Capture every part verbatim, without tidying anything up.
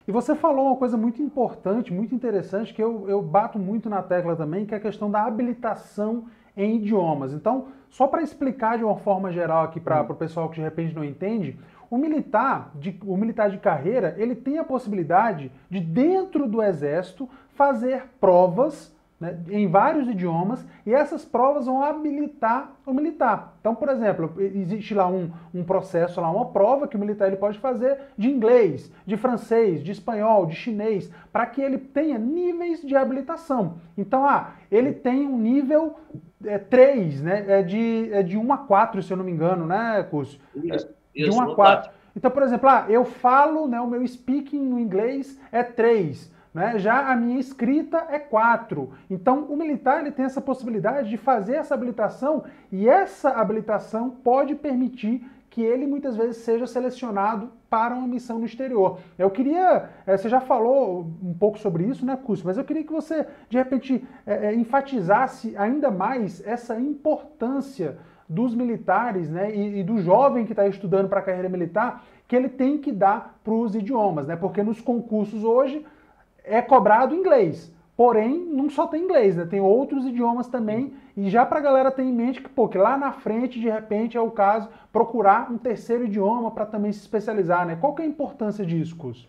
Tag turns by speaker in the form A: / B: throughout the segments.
A: E você falou uma coisa muito importante, muito interessante, que eu, eu bato muito na tecla também, que é a questão da habilitação em idiomas. Então, só para explicar de uma forma geral aqui para
B: Hum.
A: o pessoal que de repente não entende, o militar, de, o militar de carreira, ele tem a possibilidade de, dentro do exército, fazer provas, né, em vários idiomas, e essas provas vão habilitar o militar. Então, por exemplo, existe lá um, um processo, lá uma prova que o militar ele pode fazer de inglês, de francês, de espanhol, de chinês, para que ele tenha níveis de habilitação. Então, ah, ele tem um nível é, três, né, é de, é de um a quatro, se eu não me engano, né, Cúcio? É,
B: Isso,
A: de um
B: isso,
A: a
B: no
A: quatro.
B: quatro.
A: Então, por exemplo, ah, eu falo, né, o meu speaking no inglês é três. Né? Já a minha escrita é quatro. Então, o militar ele tem essa possibilidade de fazer essa habilitação e essa habilitação pode permitir que ele muitas vezes seja selecionado para uma missão no exterior. Eu queria, é, você já falou um pouco sobre isso, né, Cúcio? Mas eu queria que você, de repente, é, é, enfatizasse ainda mais essa importância dos militares, né, e, e do jovem que está estudando para a carreira militar, que ele tem que dar para os idiomas, né? Porque nos concursos hoje é cobrado inglês. Porém, não só tem inglês, né? Tem outros idiomas também. E já para a galera ter em mente que, pô, que lá na frente, de repente, é o caso procurar um terceiro idioma para também se especializar, né? Qual que é a importância disso, Cus?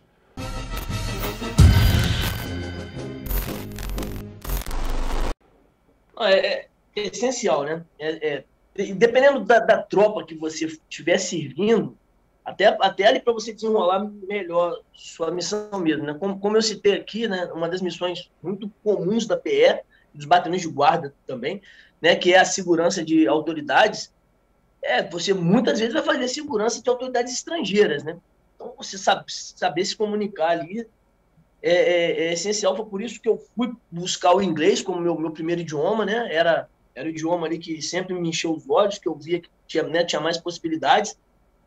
B: Ah, É, é essencial, né? É, é- e dependendo da, da tropa que você estiver servindo, até, até ali para você desenrolar melhor sua missão mesmo, né? Como, como eu citei aqui, né? Uma das missões muito comuns da P E, dos batalhões de guarda também, né? Que é a segurança de autoridades. É, você muitas vezes vai fazer segurança de autoridades estrangeiras, né? Então, você sabe, saber se comunicar ali é, é, é essencial. Foi por isso que eu fui buscar o inglês como meu, meu primeiro idioma, né? Era, era o idioma ali que sempre me encheu os olhos, que eu via que tinha, né, tinha mais possibilidades.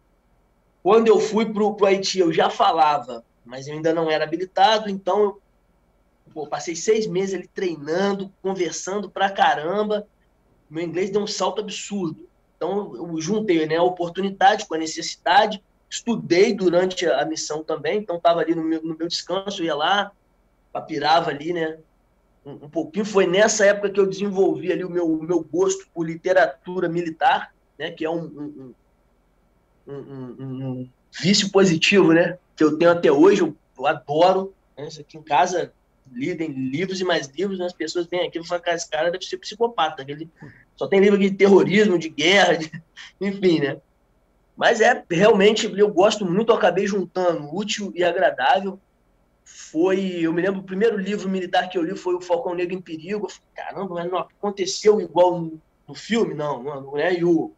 B: Quando eu fui para o Haiti, eu já falava, mas eu ainda não era habilitado, então eu pô, passei seis meses ali treinando, conversando pra caramba. Meu inglês deu um salto absurdo. Então, eu juntei, né, a oportunidade com a necessidade, estudei durante a missão também, então estava ali no meu, no meu descanso, eu ia lá, papirava ali, né, um, um pouquinho. Foi nessa época que eu desenvolvi ali o meu, o meu gosto por literatura militar, né, que é um, um, um, um, um vício positivo, né, que eu tenho até hoje, eu, eu adoro. Né, isso aqui em casa, lidem livros e mais livros, né, as pessoas vêm aqui e falam que esse cara deve ser psicopata, ele só tem livro de terrorismo, de guerra, de, enfim, né. Mas é realmente, eu gosto muito, eu acabei juntando útil e agradável. Foi, eu me lembro, o primeiro livro militar que eu li foi o Falcão Negro em Perigo. Eu falei, caramba, mas não aconteceu igual no, no filme, não, não, não é? E o,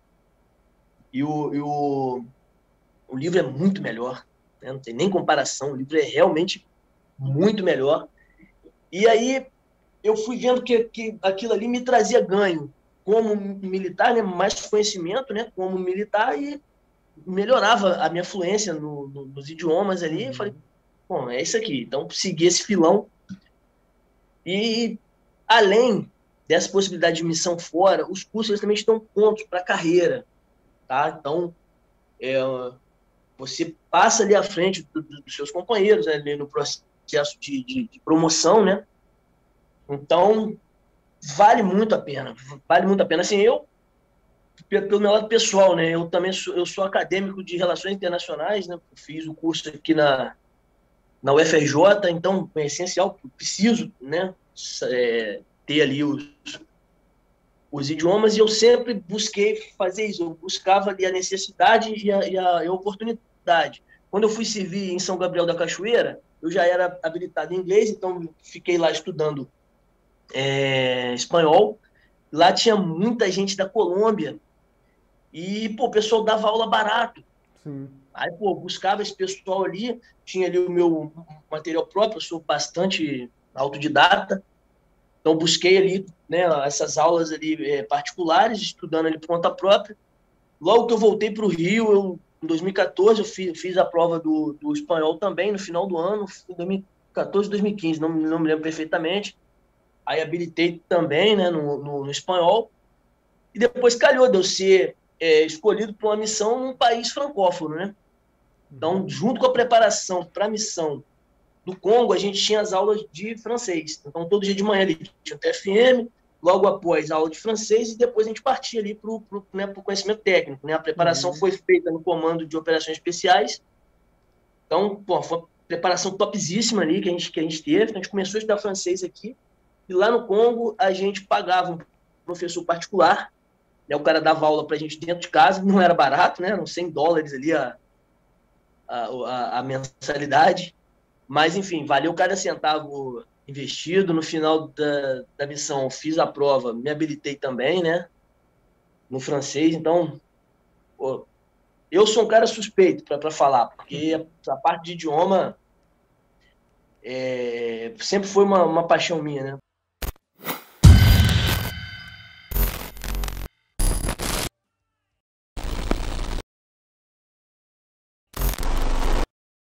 B: e o, e o, o livro é muito melhor, né? Não tem nem comparação, o livro é realmente muito melhor. E aí eu fui vendo que, que aquilo ali me trazia ganho como militar, né? Mais conhecimento, né? Como militar, e melhorava a minha fluência no, no, nos idiomas ali. Eu falei,
A: Uhum.
B: bom, é isso aqui. Então, segui esse filão. E, além dessa possibilidade de missão fora, os cursos eles também estão pontos para carreira, tá? Então, é, você passa ali à frente do, do, dos seus companheiros, né, ali no processo de, de, de promoção, né? Então, vale muito a pena, vale muito a pena. Assim, eu, pelo meu lado pessoal, né, eu também sou, eu sou acadêmico de Relações Internacionais, né? Fiz o curso aqui na, na U F R J, então é essencial, preciso, né, é, ter ali os, os idiomas, e eu sempre busquei fazer isso, eu buscava ali a necessidade e a, e a, e a oportunidade. Quando eu fui servir em São Gabriel da Cachoeira, eu já era habilitado em inglês, então fiquei lá estudando é, espanhol. Lá tinha muita gente da Colômbia e, pô, o pessoal dava aula barato.
A: Sim.
B: Aí, pô, buscava esse pessoal ali, tinha ali o meu material próprio, eu sou bastante autodidata, então busquei ali, né, essas aulas ali é, particulares, estudando ali por conta própria. Logo que eu voltei para o Rio, eu, em dois mil e quatorze, eu fiz, fiz a prova do, do espanhol também, no final do ano, dois mil e quatorze, dois mil e quinze, não, não me lembro perfeitamente. Aí habilitei também, né, no, no, no espanhol. E depois calhou de eu ser é, escolhido para uma missão num país francófono, né? Então,
A: Uhum.
B: junto com a preparação para a missão do Congo, a gente tinha as aulas de francês. Então, todo dia de manhã ali tinha o T F M, logo após a aula de francês, e depois a gente partia ali para o né, conhecimento técnico. Né? A preparação uhum. foi feita no comando de operações especiais. Então, pô, foi uma preparação topzíssima ali que a gente, que a gente teve. A gente começou a estudar francês aqui, e lá no Congo a gente pagava um professor particular, né? O cara dava aula para a gente dentro de casa, não era barato, né? Eram cem dólares ali a, a, a, a mensalidade. Mas, enfim, valeu cada centavo investido. No final da, da missão, fiz a prova, me habilitei também, né? No francês. Então, pô, eu sou um cara suspeito para falar, porque a parte de idioma é, sempre foi uma, uma paixão minha, né?